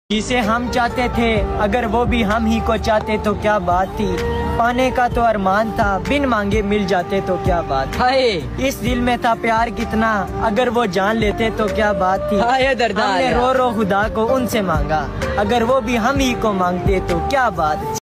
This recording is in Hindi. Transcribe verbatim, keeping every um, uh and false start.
जिसे हम चाहते थे अगर वो भी हम ही को चाहते तो क्या बात थी। पाने का तो अरमान था, बिन मांगे मिल जाते तो क्या बात। हाय इस दिल में था प्यार कितना, अगर वो जान लेते तो क्या बात थी। हाय दर्दा हमने रो रो खुदा को उनसे मांगा, अगर वो भी हम ही को मांगते तो क्या बात।